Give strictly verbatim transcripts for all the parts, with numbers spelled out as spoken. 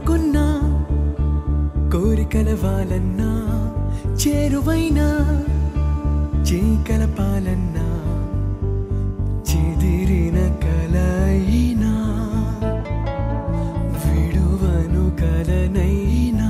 కోరుకున్నా కోరికల వాలన్నా చేరువైనా చీకలపాలన్నా చెదిరిన కలయినా విడువను కలనైనా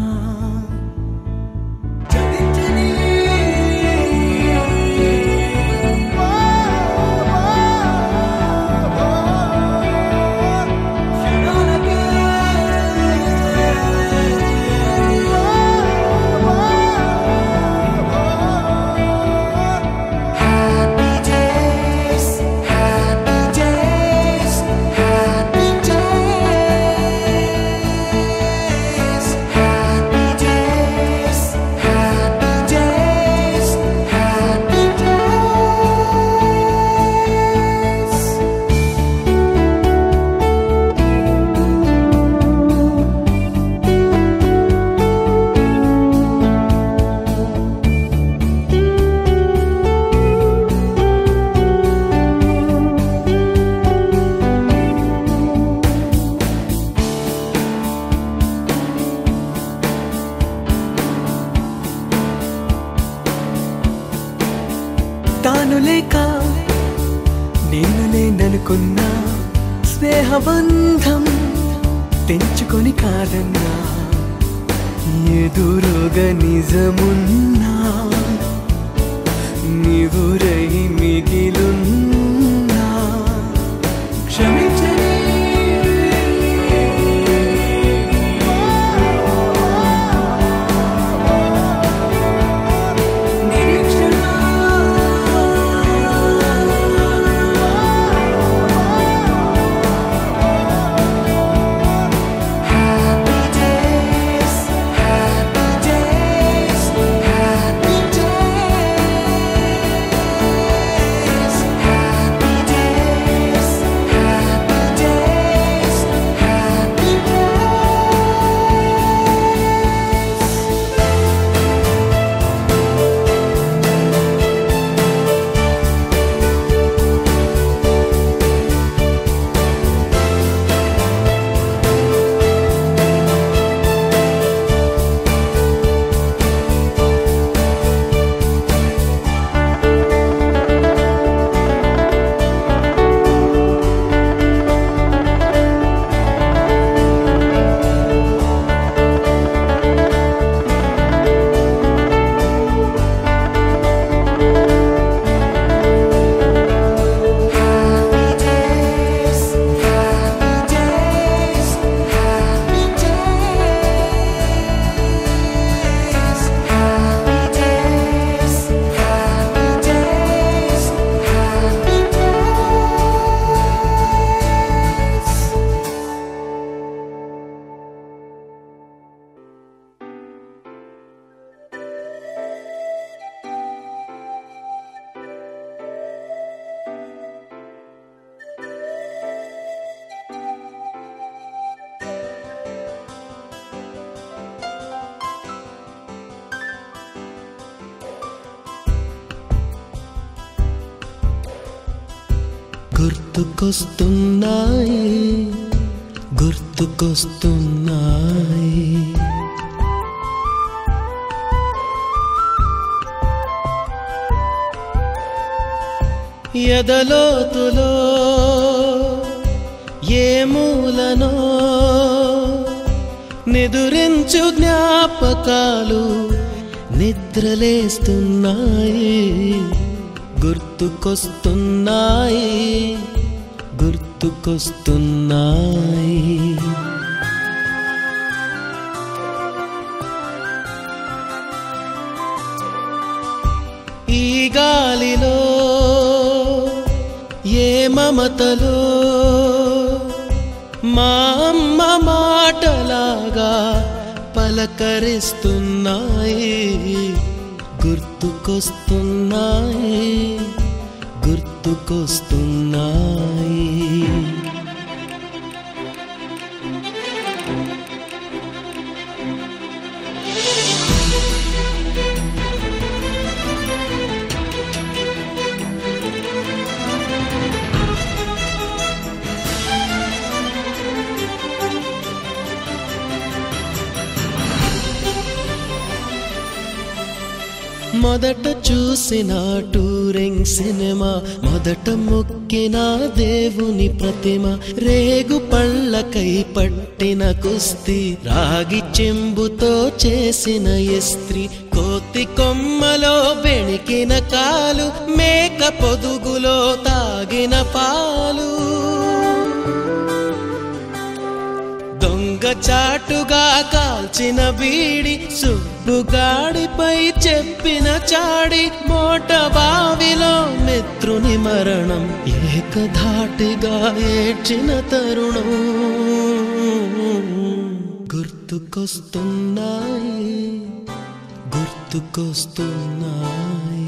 తాను లేక నేను లేననుకున్నా స్నేహబంధం తెంచుకొని కాదన్నా ఎదురుగా నిజమున్నా నివురై మిగిలున్నా క్షమించని గుర్తుకొస్తున్నాయి గుర్తుకొస్తున్నాయి ఎదలోతులో ఏ మూలనో నిదురించు జ్ఞాపకాలు నిద్రలేస్తున్నాయి గుర్తుకొస్తున్నాయి గుర్తుకొస్తున్నాయి ఈ గాలిలో ఏ మమతలో మా అమ్మ మాటలాగా పలకరిస్తున్నాయి గుర్తుకొస్తున్నాయి గుర్తుకొస్తున్నాయి మొదట చూసిన టూరింగ్ సినిమా, మొదట మొక్కిన దేవుని ప్రతిమ, రేగు పళ్ళకై పట్టిన కుస్తీ, రాగి చెంబుతో చేసిన ఇస్త్రీ, కోతి కొమ్మలో బెణికిన కాలు, మేక పొదుగులో తాగిన పాలు, దొంగ చాటుగా కాల్చిన బీడి, సుబ్బుగాడిపై చెప్పిన చాడి, మోట బావిలో మిత్రుని మరణం, ఏకధాటిగా ఏడ్చిన తరుణం గుర్తుకొస్తున్నాయి, గుర్తుకొస్తున్నాయి.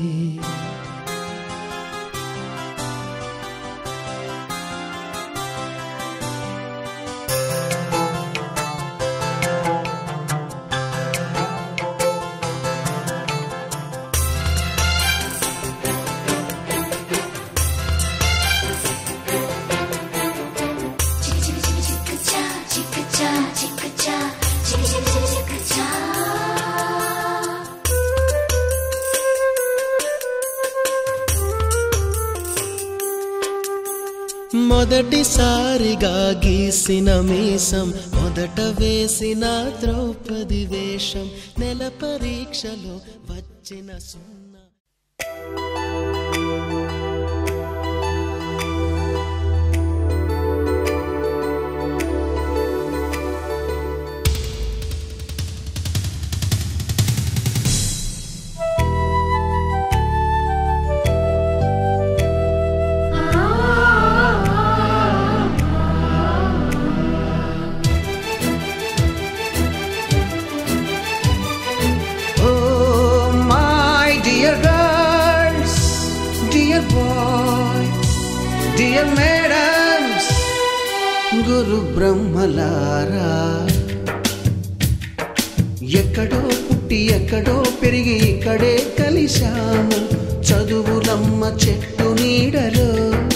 మొదటిసారిగా గీసిన మీసం, మొదట వేసిన ద్రౌపది వేషం, నెల పరీక్షలో వచ్చిన సున్నా. Dear madams, గురు బ్రహ్మలారా, ఎక్కడో పుట్టి ఎక్కడో పెరిగి ఇక్కడే కలిశాము, చదువులమ్మ చెట్టు నీడలో,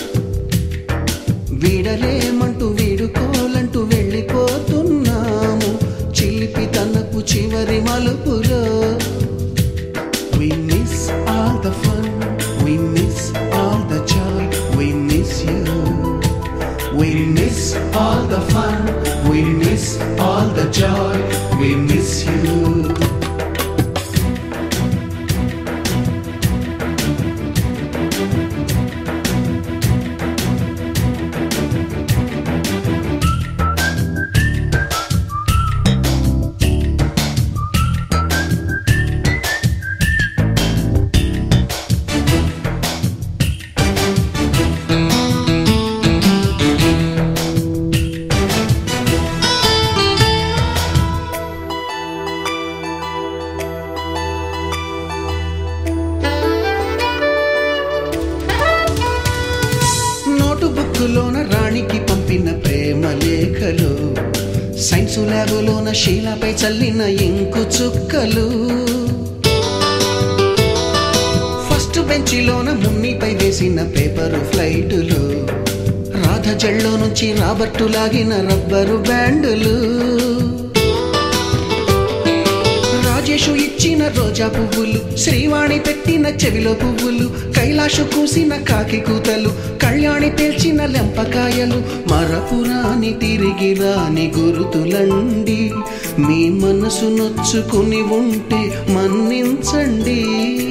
వీడలేమంటూ వీడుకోలంటూ వెళ్ళిపోతున్నాము, చిలిపి తనపు చివరి మలుపులో. We miss all the fun, we miss all the joy, we miss you. We miss all the fun, we miss all the joy, we miss you. బుక్కులోన రాణికి పంపిన ప్రేమ లేఖలు, సైన్సు ల్యాబులోన శీలాపై చల్లిన ఇంకు చుక్కలు, ఫస్ట్ బెంచిలోన మున్నిపై వేసిన పేపరు ఫ్లైటులు, రాధ జల్లో నుంచి రాబర్టు లాగిన rubber బ్యాండులు, Rajesh ఇచ్చిన రోజా పువ్వులు, శ్రీవాణి పెట్టిన చెవిలో పువ్వులు, కైలాషు కూసిన కాకి కూతలు, కళ్యాణి పేల్చిన లెంపకాయలు, మరపురాని తిరిగి రాని గురుతులండి, మీ మనసు నొచ్చుకుని ఉంటే మన్నించండి.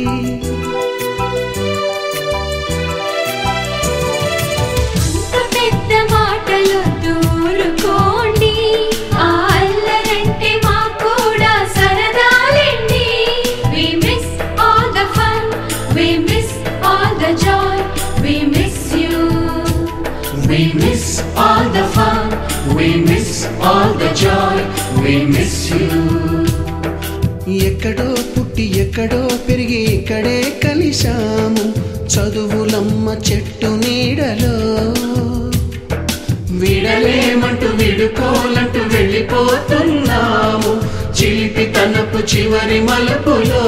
We miss all the fun, we miss all the joy, we miss you. ఎక్కడో పుట్టి ఎక్కడో పెరిగి ఇక్కడే కలిశాము, చదువులమ్మ చెట్టు నీడలో, వీడలేమంటూ వీడుకోలంటూ వెళ్ళిపోతున్నాము, చిలిపి తనపు చివరి మలుపులో.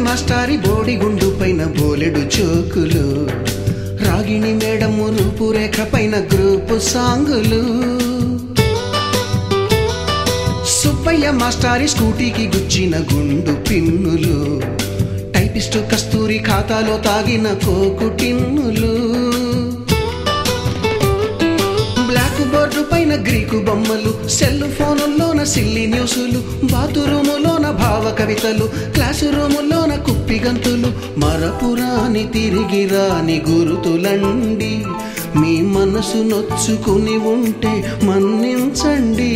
మాస్టారి బోడిగుండు పైన బోలెడు చోకులు, రాగిణి మేడము రూపురేఖ పైన గ్రూపు సాంగులు, సుబ్బయ్య మాస్టారి స్కూటీకి గుచ్చిన గుండు పిన్నులు, టైపిస్టు కస్తూరి ఖాతాలో తాగిన కోకు టిన్నులు, బ్లాక్ బోర్డు పైన గ్రీకు బొమ్మలు, సెల్ ఫోనుల్లోన సిల్లి న్యూసులు, బాతురూములోన భావ కవితలు, క్లాసు రూములోన కుప్పి గంతులు, మరపురాని తిరిగి రాని గురుతులండి, మీ మనసు నొచ్చుకుని ఉంటే మన్నించండి.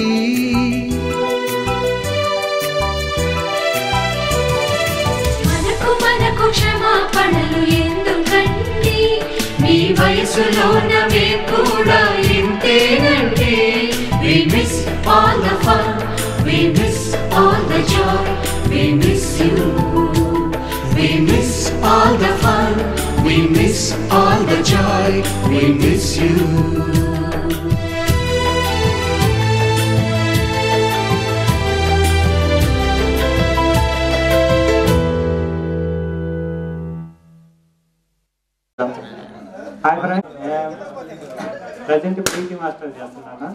మనకు మనకు క్షమాపణలు ఎందుకండి, మీ వయసులోన మేము కూడా ఇంతేనండి. We miss all the fun, we miss all the joy, we miss you. We miss all the fun, we miss all the joy, we miss you. Hi friends, present PT master చేస్తున్నాను.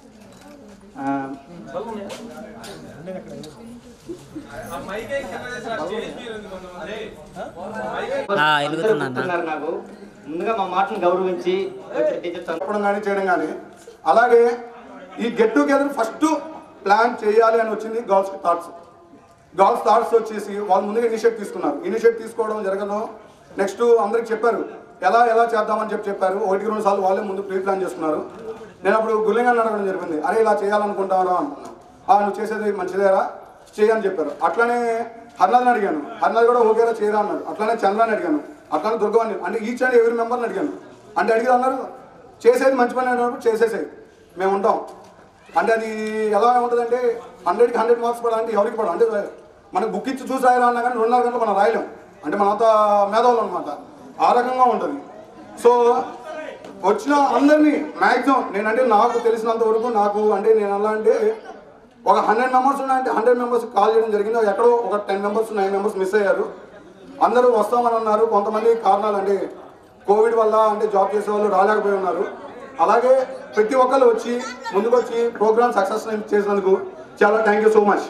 నాకు ముందుగా మా మాటను గౌరవించి చెప్పడం కానీ చేయడం కానీ, అలాగే ఈ గెట్ టుగెదర్ ఫస్ట్ ప్లాన్ చేయాలి అని వచ్చింది గర్ల్స్ థాట్స్. గర్ల్స్ థాట్స్ వచ్చేసి వాళ్ళు ముందుగా ఇనిషియేట్ తీసుకున్నారు. ఇనిషియేట్ తీసుకోవడం జరగదు. నెక్స్ట్ అందరికి చెప్పారు ఎలా ఎలా చేద్దామని చెప్పి చెప్పారు. ఒకటికి రెండు సార్లు వాళ్ళే ముందు ప్రీ ప్లాన్ చేసుకున్నారు. నేను అప్పుడు గుల్లింగాన్ని అడగడం జరిగింది, అరే ఇలా చేయాలనుకుంటారా అనుకున్నాను. నువ్వు చేసేది మంచిదేరా చేయని చెప్పారు. అట్లానే హర్నాథ్ని అడిగాను, హర్నాథ్ కూడా ఓకేరా చేయరా అన్నాడు. అట్లానే చంద్రాన్ని అడిగాను, అట్లానే దుర్గవాన్ని, అంటే ఈచ్ అండ్ ఎవరి మెంబర్ని అడిగాను. అంటే అడిగి అన్నారు చేసేది మంచి పని అయినప్పుడు చేసేసేది మేము ఉంటాం. అంటే అది ఎలా ఉంటుందంటే హండ్రెడ్కి హండ్రెడ్ మార్క్స్ పడాలంటే ఎవరికి పడాలి అంటే మనకు బుక్ ఇచ్చి చూసి రాయాలా అన్నా కానీ రెండున్నర గంటలు మనం రాయలేం. అంటే మన అంత మేధావులు అనమాట, ఆ రకంగా ఉంటుంది. సో వచ్చిన అందరినీ మ్యాక్సిమం నేనంటే నాకు తెలిసినంత వరకు నాకు అంటే నేను ఎలా అంటే ఒక హండ్రెడ్ మెంబర్స్ ఉన్నాయంటే హండ్రెడ్ మెంబర్స్ కాల్ చేయడం జరిగింది. ఎక్కడో ఒక ten members nine members miss అయ్యారు. అందరూ వస్తామని అన్నారు. కొంతమంది కారణాలు అంటే కోవిడ్ వల్ల అంటే జాబ్ చేసే వాళ్ళు రాలేకపోయి ఉన్నారు. అలాగే ప్రతి ఒక్కరు వచ్చి ముందుకు వచ్చి ప్రోగ్రామ్ సక్సెస్ చేసినందుకు చాలా thank you so much.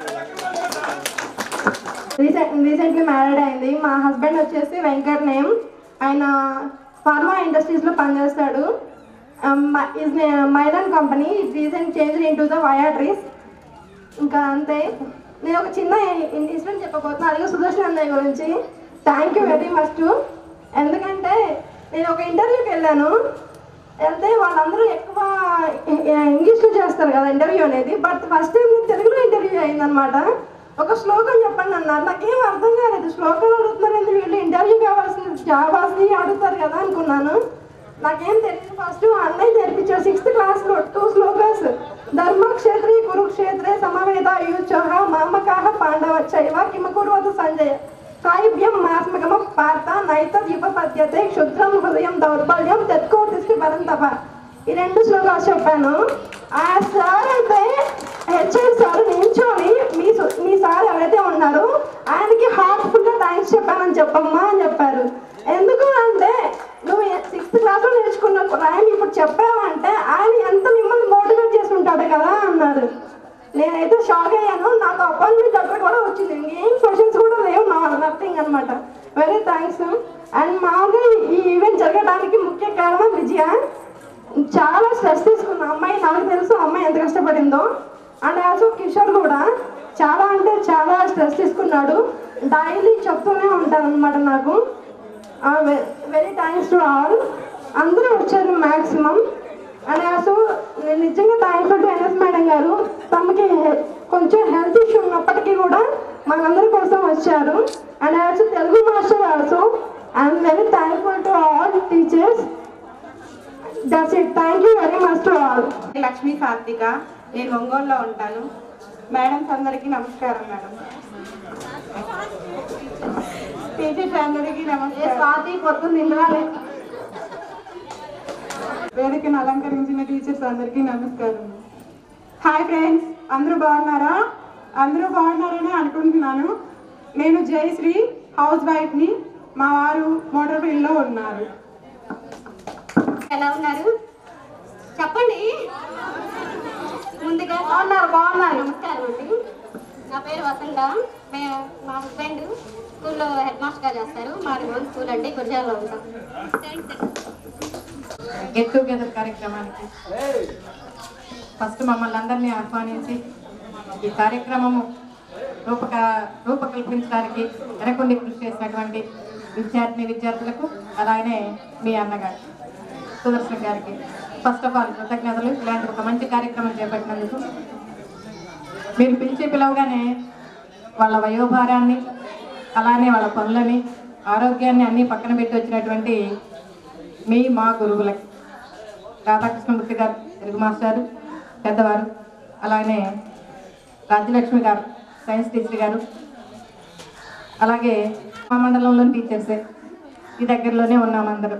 Recently married అయింది. మా హస్బెండ్ వచ్చేసి వెంకట్ నేమ్. ఆయన ఫార్మా ఇండస్ట్రీస్లో పనిచేస్తాడు. Is Mylan company recent change in to the Viatris. ఇంకా అంతే. నేను ఒక చిన్న ఇన్సిడెంట్ చెప్పబోతున్నాను అలాగే సుదర్శన్ అన్నయ్య గురించి. Thank you very much. ఎందుకంటే నేను ఒక ఇంటర్వ్యూకి వెళ్ళాను. వెళ్తే వాళ్ళందరూ ఎక్కువ ఇంగ్లీష్లో చేస్తారు కదా ఇంటర్వ్యూ అనేది. బట్ ఫస్ట్ టైం నేను తెలుగులో ఇంటర్వ్యూ అయిందనమాట. ఒక శ్లోకం చెప్పండి అన్నారు. నాకేం అర్థం కాలేదు. శ్లోకాలు అడుగుతున్నారు ఎందుకు, వీళ్ళు ఇంటర్వ్యూ కావాల్సిన జాబాస్ని అడుగుతారు కదా అనుకున్నాను. నాకేం తెలియదు. ఫస్ట్ అన్నయ్య నేర్పించారు సిక్స్త్ క్లాస్లో టూ శ్లోకాస్. ధర్మ క్షేత్రే కురుక్షేత్రే సమవేద యుచోహ మామకాహ పాండవ చైవ కిమకుర్వతు సంజయ సాయిభ్యం మాస్మగమ పార్త నైత ఉపపద్యతే క్షుద్రం హృదయం దౌర్బల్యం తెత్కోతిష్టి పరంతప. ఈ రెండు శ్లోకాలు చెప్పాను. ఆ సార్ అయితే హెచ్ఐ సార్ నించోని మీ మీ సార్ ఎవరైతే ఉన్నారో ఆయనకి హార్ట్ఫుల్గా థ్యాంక్స్ చెప్పానని చెప్పమ్మా అని చెప్పారు. ఎందుకు అంటే నువ్వు సిక్స్త్ క్లాస్లో నేర్చుకున్న రాయని ఇప్పుడు చెప్పావంటే ఆయన ఎంత మిమ్మల్ని మోటివేట్ చేసి ఉంటాడు కదా అన్నారు. నేనైతే షాక్ అయ్యాను. నాకు అపాయింట్మెంట్ లెటర్ కూడా వచ్చింది. ఇంకేం క్వశ్చన్స్ కూడా లేవు, నా నథింగ్ అనమాట. Very thanks. అండ్ మామూలుగా ఈ ఈవెంట్ జరగడానికి ముఖ్య కారణం విజయ. చాలా స్ట్రెస్ తీసుకున్న అమ్మాయి, నాకు తెలుసు అమ్మాయి ఎంత కష్టపడిందో. అండ్ ఆల్సో కిషోర్ కూడా చాలా అంటే చాలా స్ట్రెస్ తీసుకున్నాడు. డైలీ చెప్తూనే ఉంటాను అనమాట నాకు. Very thanks to all. అందరూ వచ్చారు మ్యాక్సిమం. అండ్ ఆల్సో నేను నిజంగా థ్యాంక్స్ టు ఎన్ఎస్ మేడం గారు. తమకి కొంచెం హెల్త్ ఇష్యూ ఉన్నప్పటికీ కూడా మనందరి కోసం వచ్చారు. And also Telugu master also I'm very thankful to all teachers. That's it. Thank you very much to all. Lakshmi Karthika, నేను ఒంగోలులో ఉంటాను. మేడమ్స్ అందరికీ నమస్కారం. మేడం టీచర్స్ అందరికీ నమస్కారం. స్వాతి పొద్దున్న నిండాలి. వేదికను అలంకరించిన టీచర్స్ అందరికీ నమస్కారం. హాయ్ ఫ్రెండ్స్, అందరూ బాగున్నారా? అందరూ బాగున్నారని అనుకుంటున్నాను. నేను జయశ్రీ హౌస్ వైఫ్ని. మా వారు మోటార్ ఫీల్డ్లో ఉన్నారు. ఎలా ఉన్నారు చెప్పండి. ముందుగా బాగున్నారు బాగున్నారు నమస్కారం అండి. నా పేరు వసంత. మేము మా హస్బెండ్ స్కూల్లో హెడ్ మాస్టర్గా చేస్తారు. మాది ఓన్ స్కూల్ అండి, గురిజాలలో ఉంటాం. గెట్ టుగెదర్ కార్యక్రమానికి ఫస్ట్ మమ్మల్ని అందరినీ ఆహ్వానించి ఈ కార్యక్రమము రూపక రూపకల్పించడానికి వెనకుండి కృషి చేసినటువంటి విద్యార్థిని విద్యార్థులకు అలానే మీ అన్నగారు సుదర్శన్ గారికి ఫస్ట్ ఆఫ్ ఆల్ కృతజ్ఞతలు. ఇలాంటి ఒక మంచి కార్యక్రమం చేపట్టినందుకు. మీరు పిలిచి పిలవగానే వాళ్ళ వయోభారాన్ని అలానే వాళ్ళ పనులని ఆరోగ్యాన్ని అన్నీ పక్కన పెట్టి వచ్చినటువంటి మీ మా గురువులకి రాధాకృష్ణమూర్తి గారు తెలుగు మాస్టారు పెద్దవారు, అలానే రాజ్యలక్ష్మి గారు సైన్స్ టీచర్ గారు, అలాగే మా మండలంలోని టీచర్సే ఈ దగ్గరలోనే ఉన్నాం అందరూ.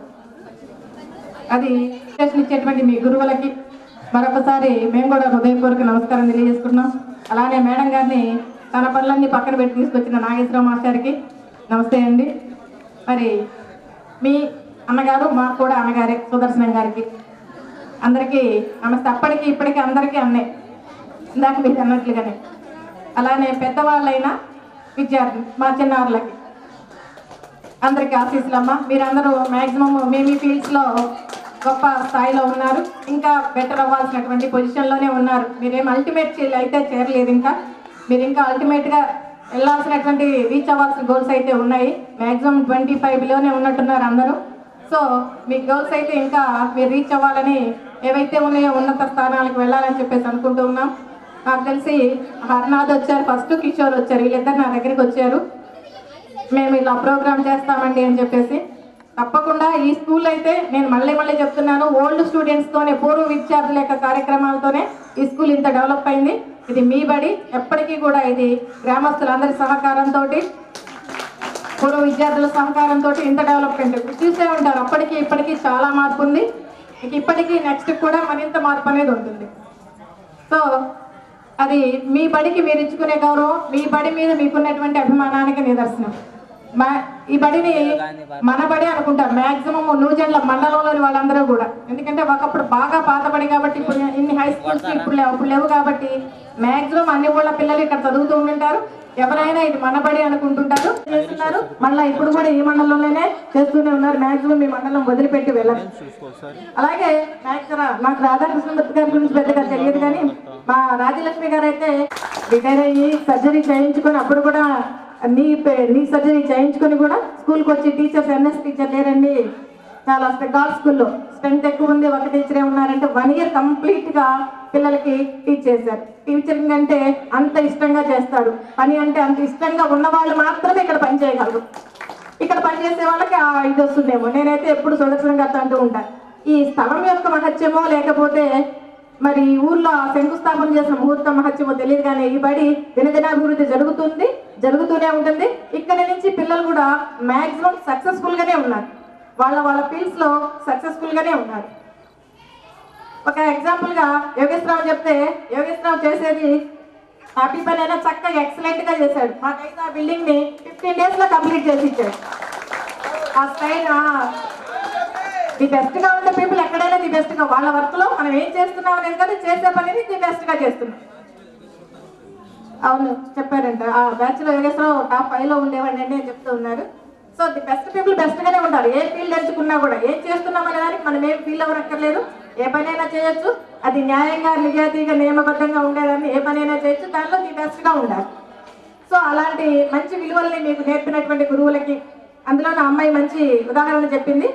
అది ఎడ్యుకేషన్ ఇచ్చేటువంటి మీ గురువులకి మరొకసారి మేము కూడా హృదయపూర్వక నమస్కారం తెలియజేసుకున్నాం. అలానే మేడం గారిని తన పనులన్నీ పక్కన పెట్టి తీసుకొచ్చిన నాగేశ్వర మాస్టర్కి నమస్తే అండి. మరి మీ అన్నగారు మాకు కూడా అన్నగారే సుదర్శనం గారికి అందరికీ నమస్తే. అప్పటికి ఇప్పటికీ అందరికీ అన్నే ఇందాక మీరు అన్నట్లుగానే. అలానే పెద్దవాళ్ళైనా విద్యార్థి మా చిన్నవాళ్ళకి అందరికీ ఆశీస్సులమ్మ. మీరందరూ మ్యాక్సిమం మీ మీ ఫీల్డ్స్లో గొప్ప స్థాయిలో ఉన్నారు, ఇంకా బెటర్ అవ్వాల్సినటువంటి పొజిషన్లోనే ఉన్నారు. మీరేం అల్టిమేట్ అయితే చేరలేదు, ఇంకా మీరు ఇంకా అల్టిమేట్గా వెళ్ళాల్సినటువంటి రీచ్ అవ్వాల్సిన గోల్స్ అయితే ఉన్నాయి. మ్యాక్సిమం ట్వంటీ ఫైవ్లోనే ఉన్నట్టున్నారు అందరూ. సో మీ గోల్స్ అయితే ఇంకా మీరు రీచ్ అవ్వాలని, ఏవైతే ఉన్నాయో ఉన్నత స్థానాలకు వెళ్ళాలని చెప్పేసి అనుకుంటూ ఉన్నాం. నాకు తెలిసి హర్నాథ్ వచ్చారు ఫస్ట్, కిషోర్ వచ్చారు, వీళ్ళిద్దరు నా దగ్గరికి వచ్చారు. మేము ఇలా ప్రోగ్రామ్ చేస్తామండి అని చెప్పేసి. తప్పకుండా ఈ స్కూల్ అయితే నేను మళ్ళీ మళ్ళీ చెప్తున్నాను, ఓల్డ్ స్టూడెంట్స్తోనే పూర్వ విద్యార్థుల యొక్క కార్యక్రమాలతోనే ఈ స్కూల్ ఇంత డెవలప్ అయింది. ఇది మీ బడి, ఎప్పటికీ కూడా ఇది గ్రామస్తులందరి సహకారంతో పూర్వ విద్యార్థుల సహకారంతో ఇంత డెవలప్మెంట్ చూసే ఉంటారు. అప్పటికి ఇప్పటికీ చాలా మార్పు ఉంది. ఇప్పటికీ నెక్స్ట్ కూడా మరింత మార్పు అనేది ఉంటుంది. సో అది మీ బడికి మీరు ఇచ్చుకునే గౌరవం, మీ బడి మీద మీకున్నటువంటి అభిమానానికి నిదర్శనం. మా ఈ బడిని మన బడి అనుకుంటారు మ్యాక్సిమం నూజెండ్ల మండలంలోని వాళ్ళందరూ కూడా. ఎందుకంటే ఒకప్పుడు బాగా పాతబడి కాబట్టి ఇప్పుడు ఇన్ని హై స్కూల్స్ ఇప్పుడు లేవు అప్పుడు లేవు కాబట్టి మ్యాక్సిమం అన్ని ఊళ్ళ పిల్లలు ఇక్కడ చదువుతూ ఉంటుంటారు. ఎవరైనా ఇది మన బడి అనుకుంటుంటారు, చేస్తున్నారు. మళ్ళీ ఇప్పుడు కూడా ఈ మండలంలోనే చేస్తూనే ఉన్నారు. మ్యాక్సిమం మీ మండలం వదిలిపెట్టి వెళ్ళరు. అలాగే నాకు రాధాకృష్ణమూర్తి గారి గురించి పెద్దగా తెలియదు, కానీ మా రాజ్యలక్ష్మి గారు అయితే రిటైర్ అయ్యి సర్జరీ చేయించుకొని అప్పుడు కూడా నీ నీ సర్జరీ చేయించుకొని కూడా స్కూల్కి వచ్చి టీచర్స్ ఎన్ఎస్ టీచర్ లేరండి, చాలా గర్ల్స్ స్కూల్లో స్ట్రెంత్ ఎక్కువ ఉంది, ఒక టీచరే ఉన్నారంటే వన్ ఇయర్ కంప్లీట్గా పిల్లలకి టీచ్ చేశారు. టీచరింగ్ అంటే అంత ఇష్టంగా చేస్తారు, పని అంటే అంత ఇష్టంగా ఉన్న వాళ్ళు మాత్రమే ఇక్కడ పని చేయగలరు. ఇక్కడ పనిచేసే వాళ్ళకి ఇది వస్తుందేమో. నేనైతే ఎప్పుడు సుదర్శనం గారితో అంటూ ఉంటాను, ఈ స్థలం యొక్క మహత్యమో లేకపోతే మరి ఊర్లో శంకుస్థాపన చేసిన ముహూర్తం మహత్యమో తెలియదు, కానీ ఈ బడి దినదినాభివృద్ధి జరుగుతుంది, జరుగుతూనే ఉంటుంది. ఇక్కడి నుంచి పిల్లలు కూడా మ్యాక్సిమం సక్సెస్ఫుల్గానే ఉన్నారు, వాళ్ళ వాళ్ళ ఫీల్డ్స్లో సక్సెస్ఫుల్గానే ఉన్నారు. ఒక ఎగ్జాంపుల్గా యోగేశ్వరరావు చెప్తే, యోగేశ్వరరావు చేసేది హ్యాపీ పని అయినా చక్కగా ఎక్సలెంట్గా చేశాడు. మాకైతే ఆ బిల్డింగ్ని ఫిఫ్టీన్ డేస్లో కంప్లీట్ చేసి ఇచ్చాడు. ఆ స్టైల్ ది బెస్ట్గా ఉండే పీపుల్ ఎక్కడైనా ది బెస్ట్గా వాళ్ళ వర్క్లో మనం ఏం చేస్తున్నాం అనేది కదా, చేసే పనిని ది బెస్ట్గా చేస్తున్నాం. అవును చెప్పారంట, ఆ బ్యాచ్లో యోగేశ్వరరావు టాప్ ఫైవ్లో ఉండేవాడిని అని చెప్తూ ఉన్నారు. సో ది బెస్ట్ పీపుల్ బెస్ట్గానే ఉంటారు. ఏ ఫీల్డ్ ఎంచుకున్నా కూడా ఏం చేస్తున్నాం అనే దానికి మనం ఏం ఫీల్ అవ్వక్కర్లేదు, ఏ పనైనా చేయొచ్చు. అది న్యాయంగా నిజాయితీగా నియమబద్ధంగా ఉండేదాన్ని ఏ పనైనా చేయొచ్చు, దానిలో ది బెస్ట్గా ఉండాలి. సో అలాంటి మంచి విలువల్ని మీకు నేర్పినటువంటి గురువులకి, అందులో నా అమ్మాయి మంచి ఉదాహరణ చెప్పింది,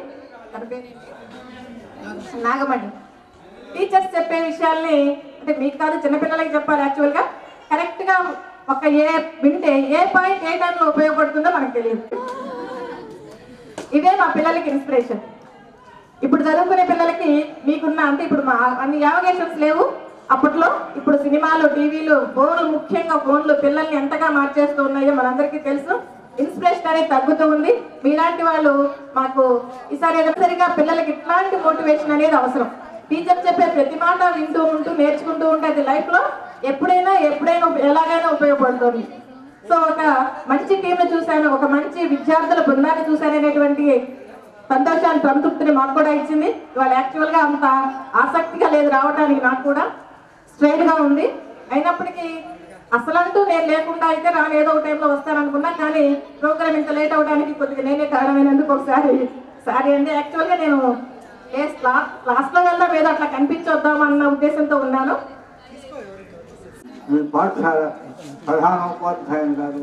నాగమణి. టీచర్స్ చెప్పే విషయాల్ని అంటే మీకు కాదు చిన్నపిల్లలకి చెప్పాలి యాక్చువల్గా. కరెక్ట్గా ఒక ఏ వింటే ఏ పాయింట్ ఏ టైంలో ఉపయోగపడుతుందో మనకు తెలియదు. ఇవే మా పిల్లలకి ఇన్స్పిరేషన్. ఇప్పుడు చదువుకునే పిల్లలకి మీకున్న అంటే ఇప్పుడు మా అన్ని యావగేషన్స్ లేవు అప్పట్లో. ఇప్పుడు సినిమాలు, టీవీలు, ఫోన్లు, ముఖ్యంగా ఫోన్లు పిల్లల్ని ఎంతగా మార్చేస్తూ ఉన్నాయో మనందరికీ తెలుసు. ఇన్స్పిరేషన్ అనేది తగ్గుతూ ఉంది. మీలాంటి వాళ్ళు మాకు ఈసారి సరిగా పిల్లలకి ఇట్లాంటి మోటివేషన్ అనేది అవసరం. టీచర్ చెప్పే ప్రతి మాట వింటూ ఉంటూ నేర్చుకుంటూ ఉంటే అది లైఫ్లో ఎప్పుడైనా ఎప్పుడైనా ఎలాగైనా ఉపయోగపడుతుంది. సో ఒక మంచి టీంను చూశాను, ఒక మంచి విద్యార్థుల బృందాన్ని చూశాను అనేటువంటి సంతోషాన్ని సంతృప్తిని మాకు కూడా ఇచ్చింది. ఇవాళ యాక్చువల్గా అంత ఆసక్తిగా లేదు రావడానికి, నాకు కూడా స్ట్రైట్గా ఉంది. అయినప్పటికీ అసలంటూ నేను లేకుండా అయితే రాను, ఏదో ఒక టైంలో వస్తాననుకున్నా, కానీ ప్రోగ్రామ్ ఇంత లేట్ అవడానికి కొద్దిగా నేనే కారణమైనందుకు ఒకసారి సారీ అండి. యాక్చువల్గా నేను ఏ క్లాస్ క్లాస్లో వెళ్దాం ఏదో అట్లా కనిపించొద్దాం అన్న ఉద్దేశంతో ఉన్నాను. ఈ పాఠశాల ప్రధానోపాధ్యాయులు గారు,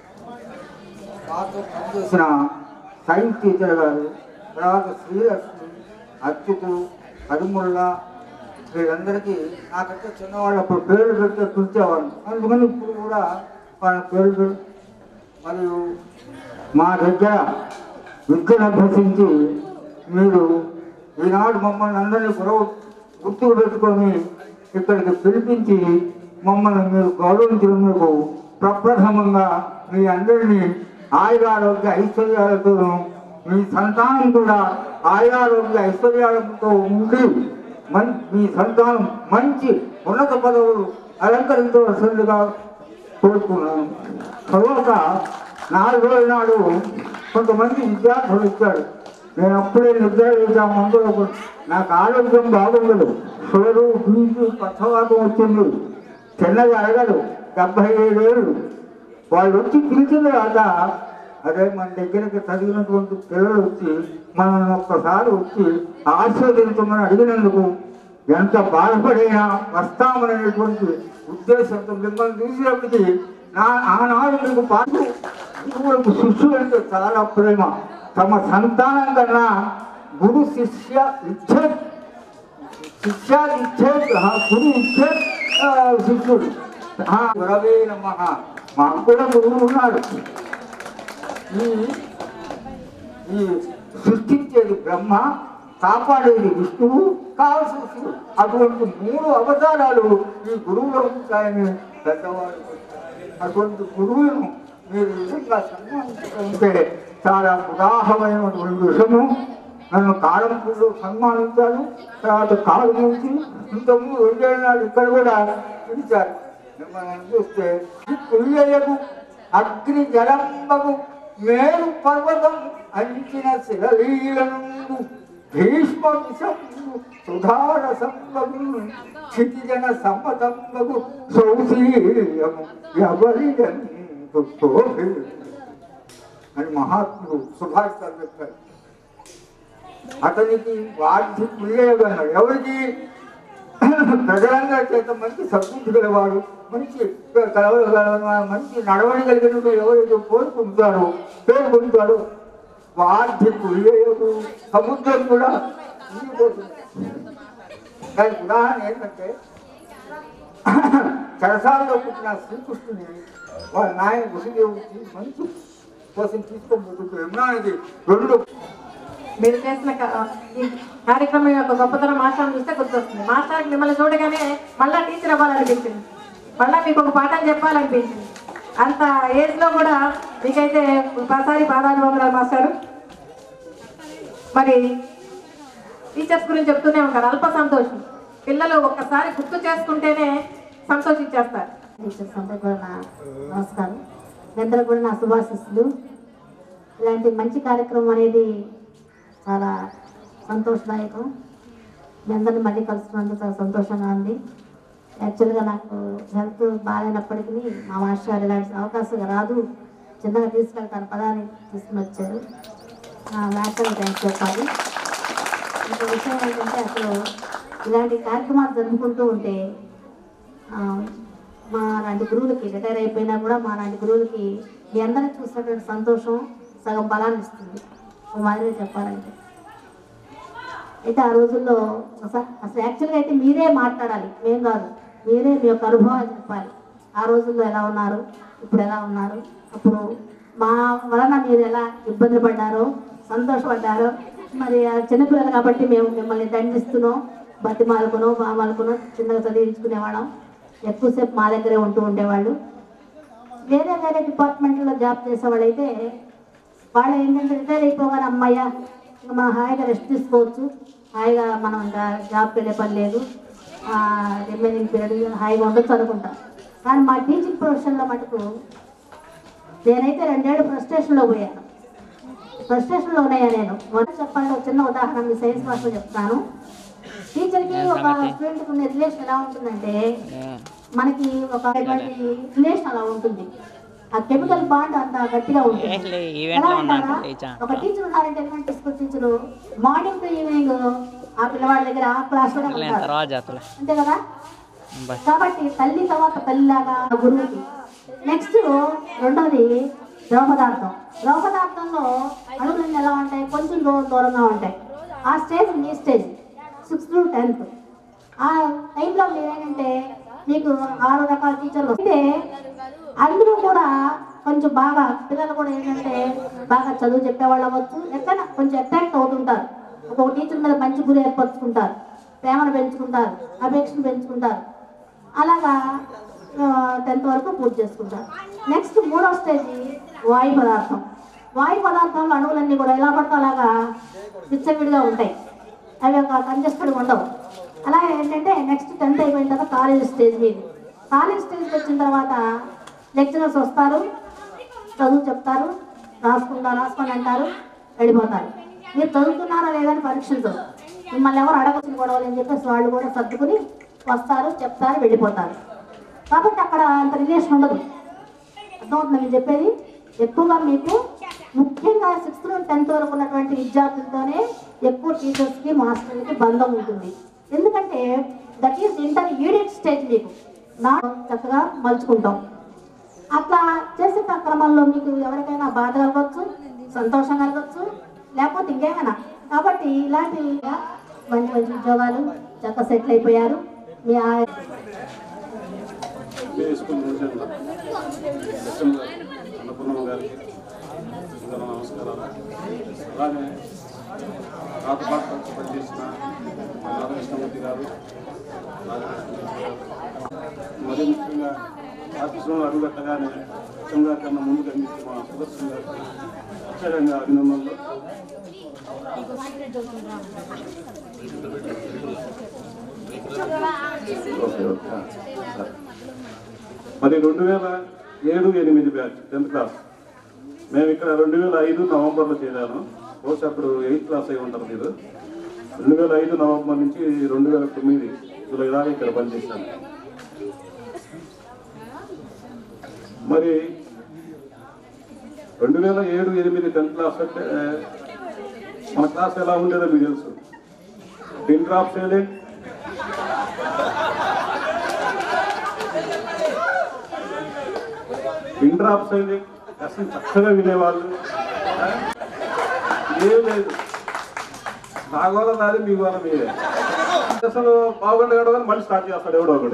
మాతో పనిచేసిన సైన్స్ టీచర్ గారు, తర్వాత శ్రీలక్ష్మి, అచ్యుతు, హరిముల్లా, వీళ్ళందరికీ నాకంటే చిన్నవాళ్ళు అప్పుడు పేర్లు పెడితే పిలిచేవాళ్ళు. అందుకని ఇప్పుడు కూడా వాళ్ళ పేర్లు మరియు మా దగ్గర విద్యను అభ్యసించి మీరు ఈనాడు మమ్మల్ని అందరినీ గురవ గుర్తుకు పెట్టుకొని ఇక్కడికి పిలిపించి మమ్మల్ని మీరు గౌరవించినందుకు ప్రప్రథమంగా మీ అందరినీ ఆయురారోగ్య ఐశ్వర్యాలతోనూ మీ సంతానం కూడా ఆయురారోగ్య ఐశ్వర్యాలతో ఉండి మన్ మీ సంతానం మంచి ఉన్నత పదవులు అలంకరించవలసిందిగా కోరుకున్నాను. తర్వాత నాలుగు రోజుల నాడు కొంతమంది విద్యార్థులు ఇచ్చారు. నేను అప్పుడే నిద్ర వేసాము. అందులో నాకు ఆరోగ్యం బాగుండదు, షుగరు, బీపీ, పక్షవాతం వచ్చింది, చిన్నది అడగదు, డెబ్బై ఏడేళ్ళు. వాళ్ళు వచ్చి పిలిచిన తర్వాత అదే మన దగ్గరికి చదివినటువంటి పిల్లలు వచ్చి మనల్ని ఒక్కసారి వచ్చి ఆశీర్వదించమని అడిగినందుకు ఎంత బాధపడైనా వస్తామనేటువంటి ఉద్దేశంతో మిమ్మల్ని చూసినప్పటికీ నా ఆనాడు మీకు పాటు గురువులకు శిష్యులు అంటే చాలా ప్రేమ. తమ సంతానం కన్నా గురు శిష్య ఇచ్చే శిష్య ఇచ్చే గురు ఇచ్చే శిష్యుడు. గురవే నమః. మాకు కూడా గురువు ఉన్నారు. ఈ ఈ సృష్టించేది బ్రహ్మ, కాపాడేది విష్ణువు, కావాల్సిన శివుడు. అటువంటి మూడు అవతారాలు ఈ గురువులో ఉంటాయని పెద్దవాళ్ళు. అటువంటి గురువులను మీరు నిజంగా సన్మానించుకుంటే చాలా ఉదాహరణమైనటువంటి విషయము. నన్ను కాలంపూర్లో సన్మానించారు, తర్వాత కాలం నుంచి ఇంతకుముందు రెండేళ్ళ నాడు ఇక్కడ కూడా పిలిచారు. మిమ్మల్ని చూస్తే పుయ్యకు అగ్ని జలంబకు మేరు పర్వతం అంచిన శిలలీలను భీష్మ విషంబు సుధార సంబగు క్షితిజన సమ్మతంబగు సౌశీయము ఎవరి అని మహాత్ముడు సుభాష్ గారు చెప్పారు. అతనికి వాటి పుయ్యగన్నాడు. ఎవరికి? ప్రజలందరి చేత మంచి సద్బుద్ధి గలవాడు, మంచి మంచి నడవడి కలిగినట్టు ఎవరైతే కోరుకుంటారో పేర్కొంటాడో వాటి పుయ్యకు సముద్రం కూడా ఉండిపోతుంది. దానికి ఉదాహరణ ఏంటంటే చెరసాలలో పుట్టిన శ్రీకృష్ణుని వాళ్ళ నాయన వసుదేవుడికి మంచి కోసం తీసుకోబోతుంది. యమునానికి రెండు మీరు చేసిన ఈ కార్యక్రమం యొక్క గొప్పతనం మాస్టర్ని చూస్తే గుర్తొస్తుంది. మాస్టర్కి మిమ్మల్ని చూడగానే మళ్ళీ టీచర్ అవ్వాలనిపించింది, మళ్ళీ మీకు ఒక పాఠం చెప్పాలనిపించింది. అంత ఏజ్లో కూడా మీకైతే ఒకసారి పాదాభివందనాలు మాస్టారు. మరి టీచర్స్ గురించి చెప్తూనే ఉంటారు, అల్ప సంతోషం. పిల్లలు ఒక్కసారి గుర్తు చేసుకుంటేనే సంతోషించేస్తారు. టీచర్స్ అందరూ కూడా నా నమస్కారం, అందరూ కూడా నా శుభాశిస్సులు. ఇలాంటి మంచి కార్యక్రమం అనేది చాలా సంతోషదాయకం. మీ అందరినీ మళ్ళీ కలుసుకున్నందుకు చాలా సంతోషంగా ఉంది. యాక్చువల్గా నాకు హెల్త్ బాగాలేనప్పటికీ మా మాస్టర్ గారు ఇలాంటి అవకాశం రాదు, చిన్నగా తీసుకెళ్తాను పదాన్ని తీసుకుని వచ్చారు. మాస్టర్ థ్యాంక్స్ చెప్పాలి. ఇంకో విషయం ఏంటంటే అసలు ఇలాంటి కార్యక్రమాలు జరుపుకుంటూ ఉంటే మా లాంటి గురువులకి రిటైర్ అయిపోయినా కూడా మా లాంటి గురువులకి మీ అందరినీ చూసినటువంటి సంతోషం సగం బలాన్ని ఇస్తుంది ఒక మాదిరిగా చెప్పాలంటే. అయితే ఆ రోజుల్లో అసలు యాక్చువల్గా అయితే మీరే మాట్లాడాలి, మేం కాదు, మీరే మీ యొక్క అనుభవాలు చెప్పాలి. ఆ రోజుల్లో ఎలా ఉన్నారు, ఇప్పుడు ఎలా ఉన్నారు, అప్పుడు మా వలన మీరు ఎలా ఇబ్బంది పడ్డారో, సంతోషపడ్డారో. మరి చిన్నపిల్లలు కాబట్టి మేము మిమ్మల్ని దండిస్తున్నాం, బతిమాలకునో బామాలకునో చిన్నగా చదివించుకునేవాళ్ళం. ఎక్కువసేపు మా దగ్గరే ఉంటూ ఉండేవాళ్ళు. వేరే వేరే డిపార్ట్మెంట్లో జాబ్ చేసేవాళ్ళు అయితే వాళ్ళు ఏంటంటే రిటైర్ అయిపోగానే అమ్మయ్య ఇంకా మనం హాయిగా రెస్ట్ తీసుకోవచ్చు, హాయిగా మనం ఇంకా జాబ్కి వెళ్ళే పని లేదు, రిమైనింగ్ పీరియడ్ హాయిగా ఉండొచ్చు అనుకుంటాం. కానీ మా టీచింగ్ ప్రొఫెషన్లో మటుకు నేనైతే రెండేళ్ళు ఫ్రస్ట్రేషన్లో పోయాను. ఫ్రస్ట్రేషన్లో ఉన్నాయా నేను మొదటి చెప్పండి. ఒక చిన్న ఉదాహరణ మీ సైన్స్ మాస్టర్ చెప్తాను. టీచర్కి ఒక స్టూడెంట్కి ఉన్న రిలేషన్ ఎలా ఉంటుందంటే మనకి ఒక రిలేషన్ అలా ఉంటుంది. ఆ కెమికల్ బాండ్ అంత గట్టిగా ఉంటుంది. ఎలా అంటారా, ఒక టీచర్ ఉన్నారంటే elementary school teacher morning to evening ఆ పిల్లవాడి దగ్గర ఆ క్లాస్ లోనే ఉంటారు, అంతే కదా. కాబట్టి తల్లి తర్వాత తల్లిలాగా గురువుకి. నెక్స్ట్ రెండోది ద్రవ పదార్థం. ద్రవ పదార్థంలో అడుగులన్నీ ఎలా ఉంటాయి, కొంచెం దూరం దూరంగా ఉంటాయి. ఆ స్టేజ్ మీ స్టేజ్ సిక్స్త్ టు టెన్త్. ఆ టైంలో మీరేంటంటే మీకు ఆరు రకాల టీచర్లు వస్తే అందరూ కూడా కొంచెం బాగా పిల్లలు కూడా ఏంటంటే బాగా చదువు చెప్పేవాళ్ళు అవ్వచ్చు, ఎక్కడైనా కొంచెం అట్రాక్ట్ అవుతుంటారు. ఒక్కొక్క టీచర్ మీద మంచి గురి ఏర్పరచుకుంటారు, ప్రేమను పెంచుకుంటారు, అపేక్షను పెంచుకుంటారు. అలాగా టెన్త్ వరకు పూర్తి చేసుకుంటారు. నెక్స్ట్ మూడో స్టేజీ వాయు పదార్థం. వాయు పదార్థంలో అణువులన్నీ కూడా ఎలా పడితే అలాగా విచ్చవిడిగా ఉంటాయి, అవి ఒక కంజెస్టెడ్ ఉండవు. అలాగే ఏంటంటే నెక్స్ట్ టెన్త్ అయిపోయిన తర్వాత కాలేజ్ స్టేజ్ మీది. కాలేజ్ స్టేజ్కి వచ్చిన తర్వాత లెక్చరర్స్ వస్తారు, చదువు చెప్తారు, రాసుకుంటారు, రాసుకొని అంటారు, వెళ్ళిపోతారు. మీరు చదువుతున్నారా లేదని పరీక్షించరు, మిమ్మల్ని ఎవరు అడగచ్చు గొడవలు అని చెప్పేసి వాళ్ళు కూడా సర్దుకుని వస్తారు, చెప్తారు, వెళ్ళిపోతారు. కాబట్టి అక్కడ అంత రిలేషన్ ఉండదు. అర్థమవుతుంది మీరు చెప్పేది. ఎక్కువగా మీకు ముఖ్యంగా సిక్స్త్ నుండి టెన్త్ వరకు ఉన్నటువంటి విద్యార్థులతోనే ఎక్కువ టీచర్స్కి మాస్టర్లకి బంధం ఉంటుంది. ఎందుకంటే దట్ ఈస్ ఇంటర్మీడియట్ స్టేజ్. మీకు నా చక్కగా మలుచుకుంటాం. అట్లా చేసే క్రమంలో మీకు ఎవరికైనా బాధ కలగవచ్చు, సంతోషం కలగవచ్చు, లేకపోతే ఇంకేమైనా. కాబట్టి ఇలాంటి మంచి మంచి ఉద్యోగాలు చక్కగా సెటిల్ అయిపోయారు. మీ అన్నపూర్ణమ్మ గారికి నమస్కారాలు. అలాగే నాతో పాటు కలిసి పనిచేసిన రాధాకృష్ణమూర్తి గారు, మరి ముఖ్యంగా ఆఫీసులో అడుగుపెట్టగానే కృష్ణ గారి కన్నా ముందు కనిపించి మా సుదర్శన్ గారికి అక్షరంగా అభినందనలు. మరి రెండు వేల ఏడు ఎనిమిది బ్యాచ్ టెన్త్ క్లాస్ మేము ఇక్కడ రెండు వేల ఐదు నవంబర్లో చేరాను. బహుశా అప్పుడు ఎయిత్ క్లాస్ అయి ఉంటారు మీరు. రెండు వేల ఐదు నవంబర్ నుంచి రెండు వేల తొమ్మిది జూలై దాకా ఇక్కడ పనిచేశాను. మరి రెండు వేల ఏడు ఎనిమిది టెన్త్ క్లాస్ అంటే మన క్లాస్ ఎలా ఉండేదో మీకు తెలుసు. Pin drop silent, pin drop silent, అసలు చక్కగా వినేవాళ్ళు. ఏం లేదు, నా గోళ నాది, మీ గోళ మీరే. అసలు బాగుండ గడవని మళ్ళీ స్టార్ట్ చేస్తాడు ఎవడో ఒకడు.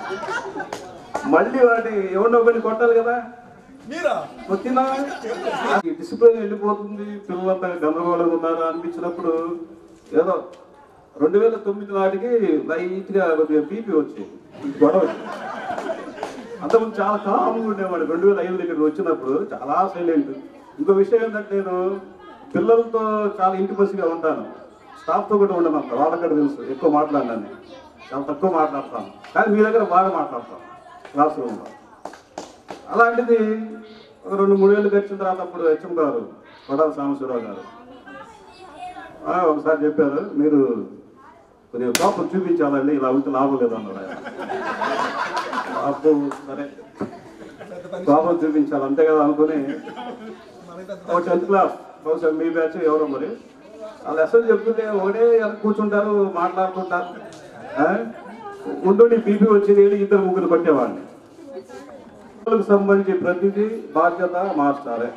మళ్ళీ వాటి ఎవడో ఒకటి కొట్టాలి కదా. వచ్చినా డిసిప్లిన్ వెళ్ళిపోతుంది, పిల్లలంతా గందరగోళంగా ఉన్నారా అనిపించినప్పుడు ఏదో రెండు వేల తొమ్మిది నాటికి లైట్గా కొద్దిగా బీపీ వచ్చేది, గొడవ వచ్చింది. అంతకుముందు చాలా కామ్గా ఉండేవాడు. రెండు వేల ఐదు దగ్గర వచ్చినప్పుడు చాలా సైలెంట్. ఇంకో విషయం ఏంటంటే నేను పిల్లలతో చాలా ఇంటిమసిగా ఉంటాను, స్టాఫ్తో కూడా ఉండను. అంత వాళ్ళక్కడ తెలుసు ఎక్కువ మాట్లాడినాను, చాలా తక్కువ మాట్లాడతాను. కానీ మీ దగ్గర బాగా మాట్లాడతాను క్లాస్ రూమ్లో. అలాంటిది ఒక రెండు మూడేళ్ళు గడిచిన తర్వాత అప్పుడు హెచ్ఎం గారు కొడాల సాంబశివరావు గారు ఒకసారి చెప్పారు, మీరు కొద్దిగా కోపం చూపించాలండి, ఇలా ఉంటే లాభం లేదన్నారు ఆయన. అప్పుడు సరే కోపం చూపించాలి అంతే కదా అనుకుని ఒక టెన్త్ క్లాస్ బహుశా మీ బ్యాచ్ ఎవరో మరి ఆ లెసన్ చెప్తుంటే ఒకటే కూర్చుంటారు, మాట్లాడుకుంటారు. ఉండి బీపీ వచ్చేది ఇద్దరు ముగ్గురు కొట్టేవాడిని. పిల్లలకు సంబంధించి ప్రతిదీ బాధ్యత మాస్టారే.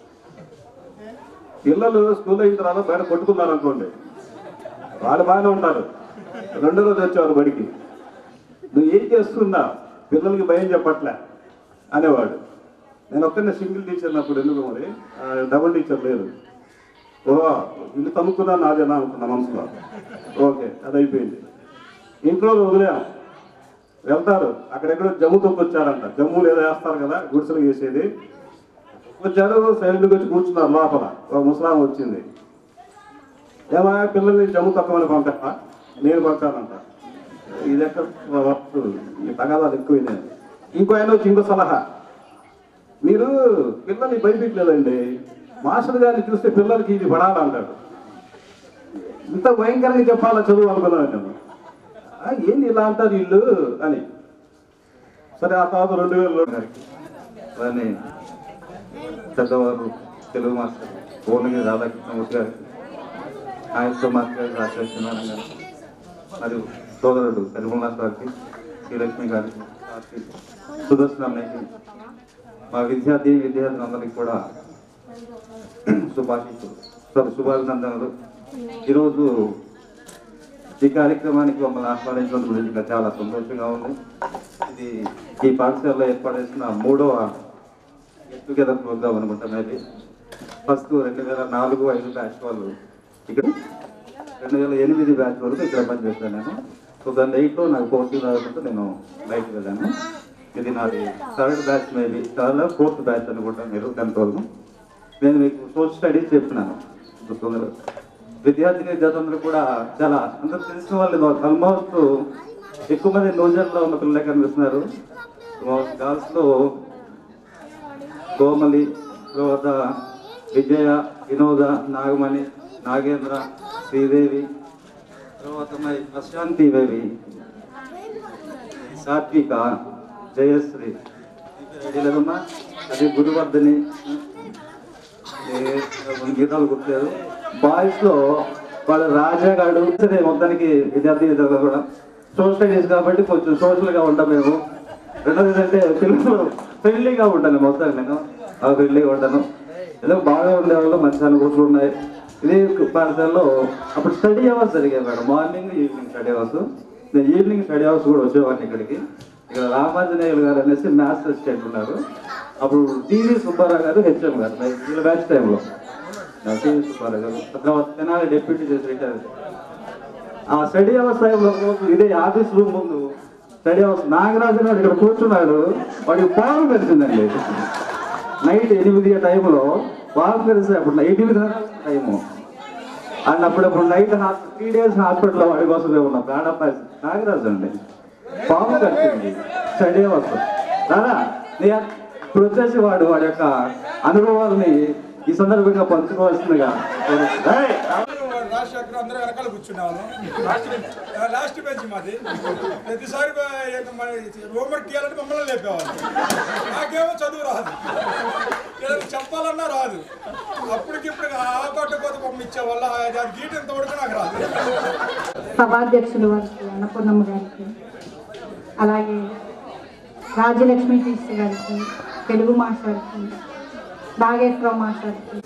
పిల్లలు స్కూల్ అయిన తర్వాత బయట కొట్టుకున్నారు అనుకోండి, వాళ్ళు బాగానే ఉంటారు. రెండో రోజు వచ్చేవారు బడికి, నువ్వు ఏం చేస్తున్నా పిల్లలకి భయం చెప్పట్లే అనేవాడు. నేను ఒక్కనే సింగిల్ టీచర్ అప్పుడు, ఎందుకు మరి డబుల్ టీచర్ లేదు. ఓహో ఇల్లు తమ్ముకున్నా నాదేనా అనుకున్నా మనసులో. ఓకే అది అయిపోయింది. ఇంట్లో వదిలేం, వెళ్తారు అక్కడెక్కడో జమ్ము తొక్కొచ్చారంట. జమ్ములు ఏదో వేస్తారు కదా గుడిసెలు వేసేది. వచ్చారు, సైలెంట్గా వచ్చి కూర్చున్నారు లోపల. ఒక ముసలాం వచ్చింది, ఏమా పిల్లల్ని జమ్ము తక్కువని పంపా, నేను పంపానంట. ఇది ఎక్కడ ఈ తగాదాలు ఎక్కువైనాయి. ఇంకో ఆయన వచ్చి ఇంకో సలహా, మీరు పిల్లల్ని భయపెట్టలేదండి. మాస్టర్ గారిని చూస్తే పిల్లలకి ఇది పడాలంటాడు. ఇంత భయంకరంగా చెప్పాలా చదువు అనుకున్నాను నేను. ఏంది ఇలా అంటారు వీళ్ళు అని. సరే ఆ తర్వాత రెండు వేలలో అలానే పెద్దవారు తెలుగు మాస్టర్ పూర్ణగిరి రాధాకృష్ణమూర్తి గారికి, నాయకుడు మాస్టర్ గారికి, రాజలక్ష్మీనారాయణ గారికి, మరియు సోదరుడు తెలుగు మాస్టర్ గారికి, శ్రీలక్ష్మి గారికి, సుదర్శన్ అన్నయ్యకి, మా విద్యార్థి విద్యార్థులందరికీ కూడా శుభాశీస్సులు శుభాభినందనలు. ఈరోజు ఈ కార్యక్రమానికి మమ్మల్ని ఆహ్వానించడం గురించి చాలా సంతోషంగా ఉంది. ఇది ఈ పాఠశాలలో ఏర్పాటు చేసిన మూడవ గెట్ టుగెదర్ ప్రోగ్రామ్ అనుకుంటా. మేబీ ఫస్ట్ రెండు వేల నాలుగు ఐదు బ్యాచ్ వాళ్ళు ఇక్కడ, రెండు వేల ఎనిమిది బ్యాచ్ వరకు ఇక్కడ పనిచేస్తాను నేను. టూ థౌసండ్ ఎయిట్లో నాకు కోచింగ్ రావడంతో నేను బయటకు వెళ్ళాను. ఇది నాది third batch, maybe third fourth batch అనుకుంటాను. మీరు టెన్త్ వాళ్ళు నేను మీకు సోషల్ స్టడీస్ చెప్తున్నాను. విద్యార్థి విద్యార్థులందరూ కూడా చాలా అందరూ తెలిసిన వాళ్ళు ఆల్మోస్ట్ ఎక్కువ మంది నోజర్లో ఉన్న పిల్లలే కనిపిస్తున్నారు. గర్ల్స్లో కోమలి, తర్వాత విజయ, వినోద, నాగమణి, నాగేంద్ర, శ్రీదేవి, తర్వాత మరి ప్రశాంతి దేవి, సాత్విక, జయశ్రీ, లేదమ్మా అది గురువర్ధని, గీతాలు గుర్తులేదు. బాయ్స్ లో వాళ్ళ రాజాగాడు మొత్తానికి విద్యార్థి విద్యార్థులు కూడా సోషల్ స్టడీస్ కాబట్టి కొంచెం సోషల్ గా ఉంటాం మేము. రెండోది ఏంటంటే పిల్లలు ఫ్రెండ్లీగా ఉంటాను. మొత్తానికి నేను ఫ్రెండ్లీగా ఉంటాను. ఏదో బాగా ఉండేవాళ్ళు, మంచి అనుభూతులు ఉన్నాయి. ఇది పాఠశాలలో అప్పుడు స్టడీ అవర్స్ జరిగాయి madam, morning evening study hours. నేను ఈవినింగ్ స్టడీ అవర్స్ కూడా వచ్చేవాడిని ఇక్కడికి. ఇక్కడ రామాంజనేయులు గారు అనేసి మ్యాథ్స్ అసిస్టెంట్ ఉన్నారు. అప్పుడు టీవీ సుబ్బారావు గారు హెచ్ఎం గారు వీళ్ళ బ్యాచ్ టైంలో టీవీ సుబ్బారావు గారు, తర్వాత తెనాలి డెప్యూటీ చేసి రిటైర్. ఆ స్టడీ అవర్స్ టైంలో ఇదే ఆఫీస్ రూమ్ ముందు స్టడీ అవర్స్ నాగరాజు గారు ఇక్కడ కూర్చున్నాడు. వాడికి పాము కలిసిందండి నైట్ ఎనిమిది టైంలో. పాము కలిసి అప్పుడు ఎనిమిది టైము అండ్ అప్పుడప్పుడు నైట్ త్రీ డేస్ హాస్పిటల్లో వాడి కోసం ఉన్నాం. ప్రాణప్ప నాగరాజు అండి, పాము కలిసింది స్టడీ అవర్స్. రాదా ఇప్పుడు వచ్చేసి వాడు వాడి యొక్క అనుభవాలని ఈ సందర్భంగా పంచుకోవాల్సిందిగా. రాజశేఖర్ అందరూ వెనకాల కూర్చున్నాను. లాస్ట్ బెంచ్ మాది. ప్రతిసారి హోంవర్క్ చేయాలంటే మమ్మల్ని లేపేవాళ్ళు. నాకేమో చదువు రాదు, ఏదైనా చెప్పాలన్నా రాదు. అప్పటికిప్పుడు ఆ పాట కోత పంపించేవాళ్ళు. అది గీటంత వరకు నాకు రాదు. సభాధ్యక్షులు వారికి, అన్నపూర్ణమ్మ గారికి, అలాగే రాజ్యలక్ష్మి టీచర్ గారికి, తెలుగు మాస్టర్కి, నాగేశ్వరరావు మాస్టర్కి,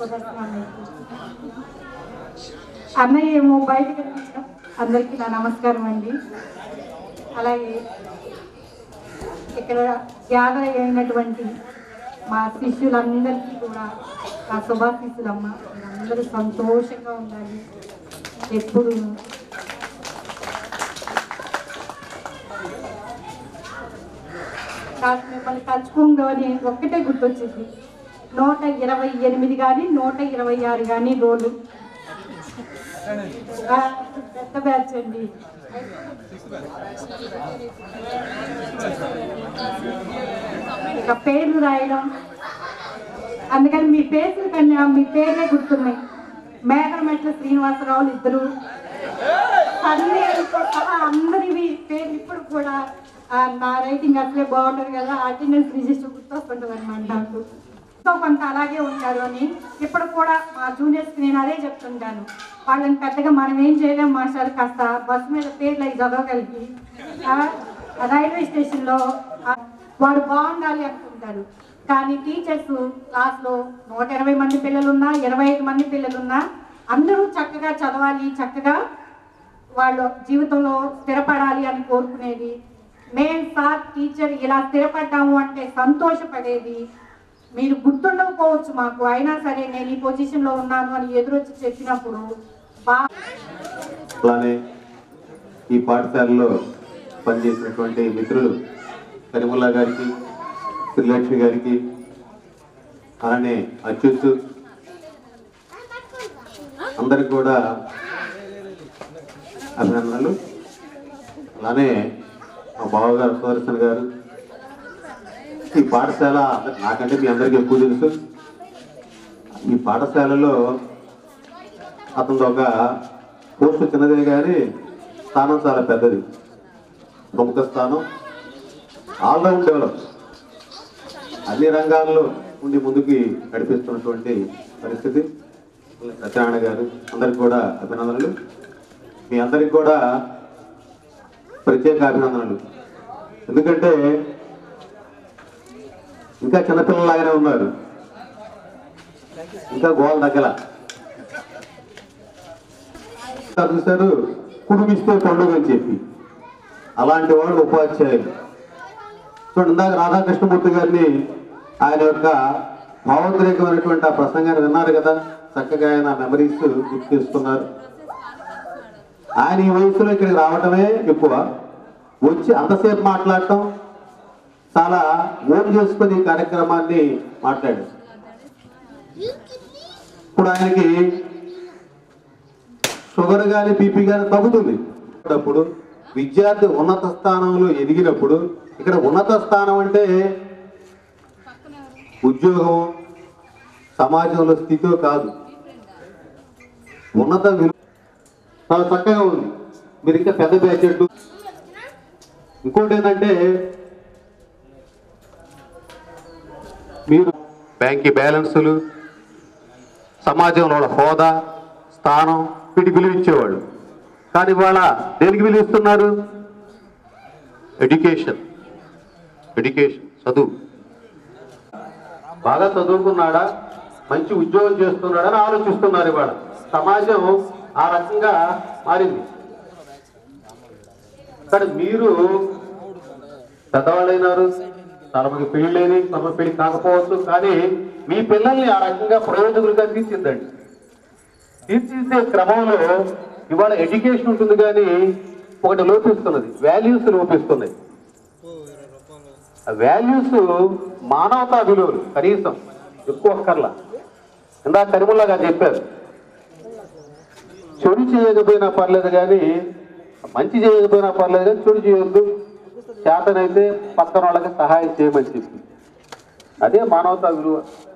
అన్నయ్య ఏమో బయటకు అందరికీ నా నమస్కారం అండి. అలాగే ఇక్కడ గ్యాదర్ అయినటువంటి మా శిష్యులందరికీ కూడా నా శుభాశీస్సులమ్మ. అందరూ సంతోషంగా ఉండాలి ఎప్పుడు. నాకు మిమ్మల్ని తలుచుకుందని ఒక్కటే గుర్తొచ్చింది. నూట ఇరవై ఎనిమిది కానీ నూట ఇరవై ఆరు కానీ రోడ్లు పెద్ద బ్యాచ్ అండి. ఇక పేర్లు రాయడం, అందుకని మీ పేర్లు కన్నా మీ పేర్లే గుర్తున్నాయి. మేకరమెట్ల శ్రీనివాసరావులు ఇద్దరు, అన్నితో సహా అందరివి పేర్లు ఇప్పుడు కూడా నా రైటింగ్ అసలే బాగుంటుంది కదా, అటెండెన్స్ రిజిస్టర్ గుర్తొస్తుంటుంది అనమాట నాకు. సో కొంత అలాగే ఉంటారు అని ఇప్పుడు కూడా మా జూనియర్స్కి నేను అదే చెప్తుంటాను. వాళ్ళని పెద్దగా మనం ఏం చేయలేం మాస్టర్, కాస్త బస్సు మీద పేర్లు అవి చదవగలిగి రైల్వే స్టేషన్లో వాడు బాగుండాలి అనుకుంటారు. కానీ టీచర్స్ క్లాస్లో నూట ఇరవై మంది పిల్లలున్నా, ఇరవై ఐదు మంది పిల్లలున్నా అందరూ చక్కగా చదవాలి, చక్కగా వాళ్ళు జీవితంలో స్థిరపడాలి అని కోరుకునేది. మేము సార్ టీచర్ ఇలా స్థిరపడ్డాము అంటే సంతోషపడేది. మీరు గుర్తుండకపోవచ్చు మాకు, అయినా సరే నేను ఈ పొజిషన్లో ఉన్నాను అని ఎదురొచ్చి చెప్పినప్పుడు బాగా. అలానే ఈ పాఠశాలలో పనిచేసినటువంటి మిత్రులు కరిముల్లా గారికి, శ్రీలక్ష్మి గారికి, అలానే అచ్యుత్, అందరికి కూడా అభినందనలు. అలానే మా బావగారు సుదర్శన్ గారు, ఈ పాఠశాల నాకంటే మీ అందరికీ ఎక్కువ తెలుసు. ఈ పాఠశాలలో అతను ఒక పోస్టు చిన్నదే కానీ స్థానం చాలా పెద్దది, ప్రముఖ స్థానం. ఆల్రౌండ్ డెవలప్ అన్ని రంగాల్లో ఉండి ముందుకి నడిపిస్తున్నటువంటి పరిస్థితి. సత్యనారాయణ గారు అందరికి కూడా అభినందనలు. మీ అందరికి కూడా ప్రత్యేక అభినందనలు. ఎందుకంటే ఇంకా చిన్నపిల్లలాగానే ఉన్నారు, ఇంకా గోల దగ్గర చూశారు కుటుంబిస్తే పండుగ అని చెప్పి. అలాంటి వాళ్ళు ఉపాధ్యాయులు. చూడండి, ఇందాక రాధాకృష్ణమూర్తి గారిని ఆయన యొక్క భావోద్రేకమైనటువంటి ఆ ప్రసంగాన్ని విన్నారు కదా, చక్కగా ఆయన మెమరీస్ గుర్తు చేసుకున్నారు. ఆయన ఈ వయసులో ఇక్కడికి రావటమే ఎక్కువ, వచ్చి అంతసేపు మాట్లాడటం, చాలా ఓన్ చేసుకుని ఈ కార్యక్రమాన్ని మాట్లాడారు. ఇప్పుడు ఆయనకి షుగర్ కానీ బీపీ కానీ తగ్గుతుంది. అప్పుడు విద్యార్థి ఉన్నత స్థానంలో ఎదిగినప్పుడు, ఇక్కడ ఉన్నత స్థానం అంటే ఉద్యోగం సమాజంలో స్థితిలో కాదు, ఉన్నత విలువ చాలా చక్కగా ఉంది. మీరు ఇంకా పెద్ద బ్యాచెట్. ఇంకోటి ఏంటంటే మీరు బ్యాంక్ బ్యాలెన్సులు, సమాజంలో హోదా, స్థానం వీటికి విలువ ఇచ్చేవాళ్ళు. కానీ ఇవాళ దేనికి విలువ ఇస్తున్నారు? ఎడ్యుకేషన్. ఎడ్యుకేషన్ చదువు. బాగా చదువుకున్నాడా, మంచి ఉద్యోగం చేస్తున్నాడని ఆలోచిస్తున్నారు. ఇవాళ సమాజం ఆ రకంగా మారింది. కానీ మీరు పెద్దవాళ్ళైనారు, చాలా మంది పెళ్ళిలేని, తమ పెళ్లి కాకపోవచ్చు, కానీ మీ పిల్లల్ని ఆ రకంగా ప్రయోజకులుగా తీర్చిద్దండి. తీర్చిదిద్దే క్రమంలో ఇవాళ ఎడ్యుకేషన్ ఉంటుంది, కానీ ఒకటి లోపిస్తున్నది, వాల్యూస్ లోపిస్తున్నాయి. వాల్యూస్ మానవతా విలువలు కనీసం ఎక్కువ అక్కర్లా. ఇందాక కరిముల్లా గారు చెప్పారు, చెడు చేయకపోయినా పర్లేదు కానీ, మంచి చేయకపోయినా పర్లేదు కానీ చెడు చేయొద్దు, చేతనైతే పక్కన వాళ్ళకి సహాయం చేయమని చెప్పి. అదే మానవతా విలువ.